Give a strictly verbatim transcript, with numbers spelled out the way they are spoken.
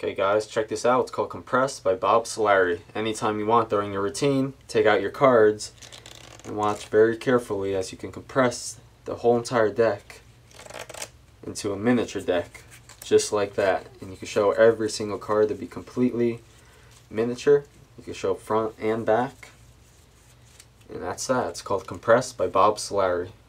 Okay guys, check this out. It's called Compress by Bob Solari. Anytime you want during your routine, take out your cards and watch very carefully as you can compress the whole entire deck into a miniature deck. Just like that. And you can show every single card to be completely miniature. You can show front and back. And that's that. It's called Compress by Bob Solari.